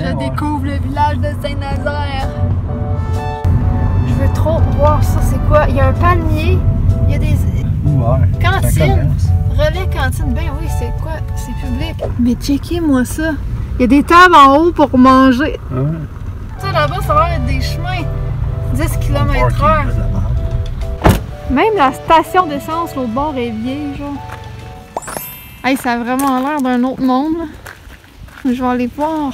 Je découvre le village de Saint-Nazaire. Je veux trop voir ça, c'est quoi? Il y a un palmier, il y a des cantines, relais cantine. Ben oui, c'est quoi? C'est public. Mais checkez-moi ça. Il y a des tables en haut pour manger. Ça là-bas, ça va être des chemins. 10 km/h. Même la station d'essence, l'autre bord est vieille, genre. Hey, ça a vraiment l'air d'un autre monde, là. Je vais aller voir.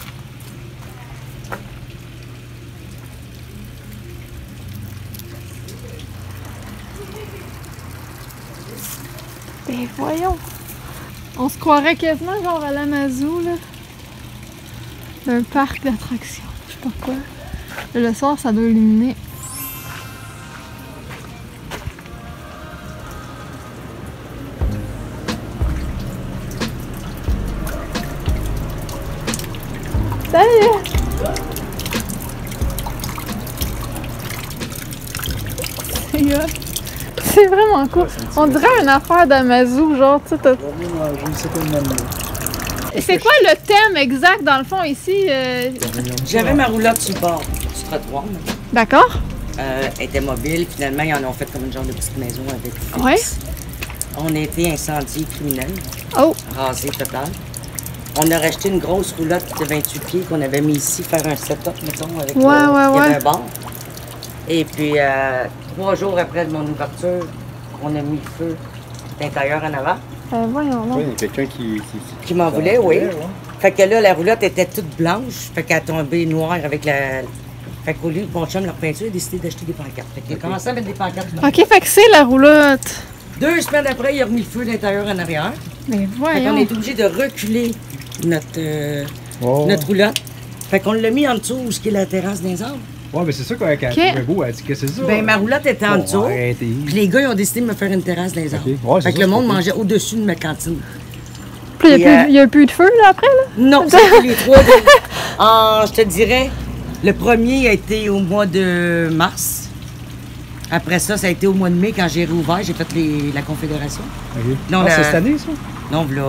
Ben voyons. On se croirait quasiment genre à l'Amazou, là. D'un parc d'attractions. Je sais pas quoi. Le soir, ça doit illuminer. Salut! C'est vraiment cool. On dirait une affaire d'Amazou, genre, tu sais, c'est quoi le thème exact, dans le fond, ici? J'avais ma roulotte sur le bord du trottoir. D'accord. Elle était mobile. Finalement, ils en ont fait comme une genre de petite maison avec fixe. Ouais. On a été incendié criminel. Oh! Rasé total. On a racheté une grosse roulotte de 28 pieds qu'on avait mis ici, faire un setup, mettons, avec il y avait un bar. Et puis, 3 jours après mon ouverture, on a mis le feu d'intérieur en avant. Voyons donc. Oui, il y a quelqu'un Qui m'en voulait, oui. Fait que là, la roulotte était toute blanche, fait qu'elle a tombé noire avec la... Fait qu'au lieu de mon chum leur peinture, il a décidé d'acheter des pancartes. Fait qu'il a commencé à mettre des pancartes. OK, fait que c'est la roulotte. 2 semaines après, il a remis le feu d'intérieur en arrière. Mais Fait voyons. qu'on est obligé de reculer notre roulotte. Fait qu'on l'a mis en dessous, où est la terrasse des arbres. Ouais, mais c'est ça qu'elle trouvait beau, elle dit que c'est ça. Ben, ma roulotte était en dessous. Puis les gars, ils ont décidé de me faire une terrasse des arbres. Ouais, fait que le monde mangeait au-dessus de ma cantine. Puis il n'y a plus de feu, là, après, là? Non, c'était les 3 je te dirais, le premier a été au mois de mars. Après ça, ça a été au mois de mai, quand j'ai réouvert, j'ai fait la Confédération. OK. Non, c'est cette année, ça? Non, voilà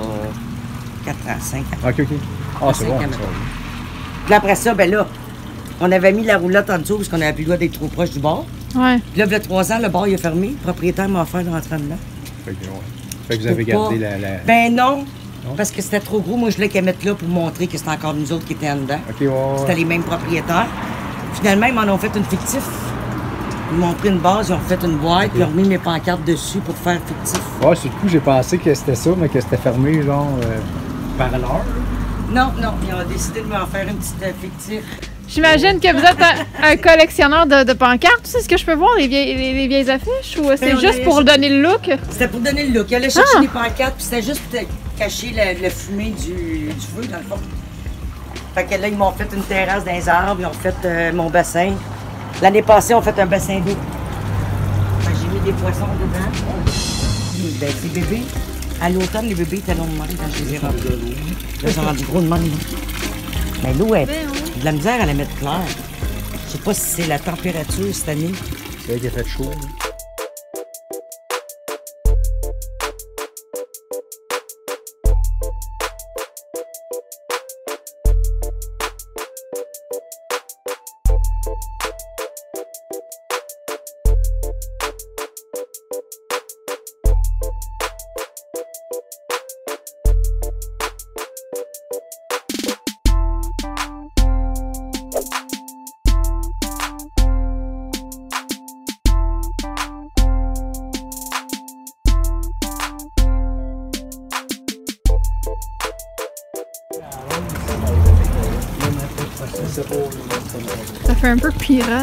4 ans, 5 ans. OK. Ah, c'est bon, ça. Puis après ça, ben là, on avait mis la roulotte en dessous parce qu'on n'avait plus le droit d'être trop proche du bar. Ouais. Puis là, il y a 3 ans, le bar il a fermé. Le propriétaire m'a offert de rentrer dedans. Fait que vous avez gardé la... Ben non, parce que c'était trop gros. Moi, je voulais qu'elle mette là pour montrer que c'était encore nous autres qui étaient en dedans. OK, C'était les mêmes propriétaires. Finalement, ils m'en ont fait une fictif. Ils m'ont pris une base, ils ont fait une boîte, puis ils ont remis mes pancartes dessus pour faire fictif. Ouais, sur le coup, j'ai pensé que c'était ça, mais que c'était fermé, genre, par l'heure. Non, ils ont décidé de m'en faire une petite fictif. J'imagine que vous êtes un collectionneur de pancartes. C'est ce que je peux voir, les vieilles affiches? Ou c'est juste pour donner le look? C'était pour donner le look. Il allait chercher des pancartes, puis c'était juste pour cacher le fumée du feu, dans le fond. Fait que là, ils m'ont fait une terrasse dans les arbres, ils ont fait mon bassin. L'année passée, on fait un bassin d'eau. J'ai mis des poissons dedans. Ben, les bébés, à l'automne, les bébés étaient longs de même quand je les ai rendus. Là, ils sont rendus gros de même. Mais l'eau est de la misère à la mettre claire. Je sais pas si c'est la température cette année. C'est vrai qu'il a fait chaud. Ça fait un peu pirate.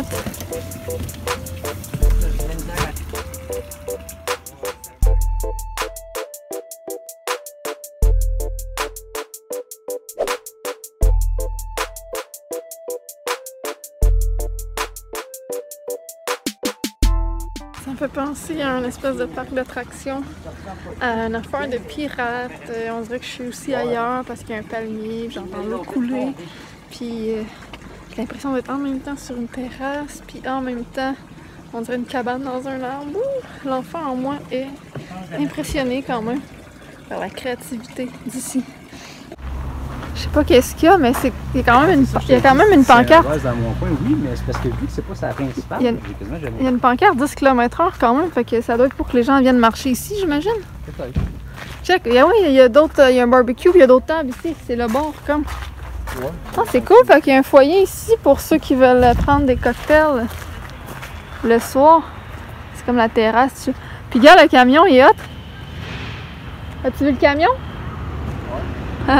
Ça me fait penser à un espèce de parc d'attractions, à une affaire de pirates. On dirait que je suis aussi ailleurs parce qu'il y a un palmier, j'entends l'eau couler. Puis j'ai l'impression d'être en même temps sur une terrasse, puis en même temps, on dirait une cabane dans un arbre. L'enfant en moi est impressionné quand même par la créativité d'ici. Je sais pas qu'est-ce qu'il y a, mais il y a quand même une pancarte. Dans mon coin, oui, mais c'est parce que vu que c'est pas sa principale, il y a une pancarte 10 km/h quand même, fait que ça doit être pour que les gens viennent marcher ici, j'imagine. Peut-être. Check, oui, il y a d'autres, il y a un barbecue, il y a d'autres tables ici, c'est le bord comme. Ouais. Ah, c'est cool, fait qu'il y a un foyer ici pour ceux qui veulent prendre des cocktails le soir. C'est comme la terrasse. Puis regarde, le camion, il est hot. As-tu vu le camion? Ouais.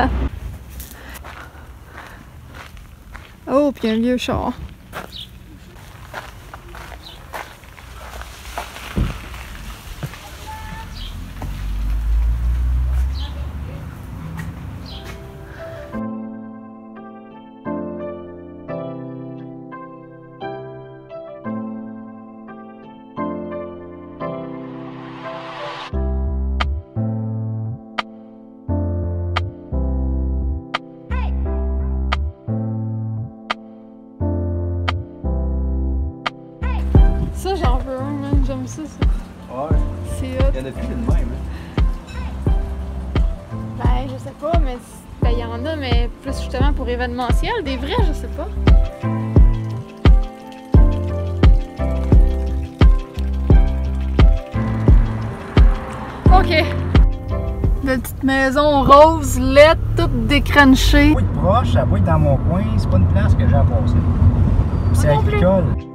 Oh, puis un vieux char. Ça, j'en veux un, man. J'aime ça. Ouais. C'est hot. Il y en a plus de même. Ben, je sais pas, mais ben, il y en a, mais plus justement pour événementiel. Des vrais, je sais pas. OK. Belle petite maison rose, laide, toute décrunchée. Oui, proche, ça va être dans mon coin, c'est pas une place que j'ai à passer. C'est agricole.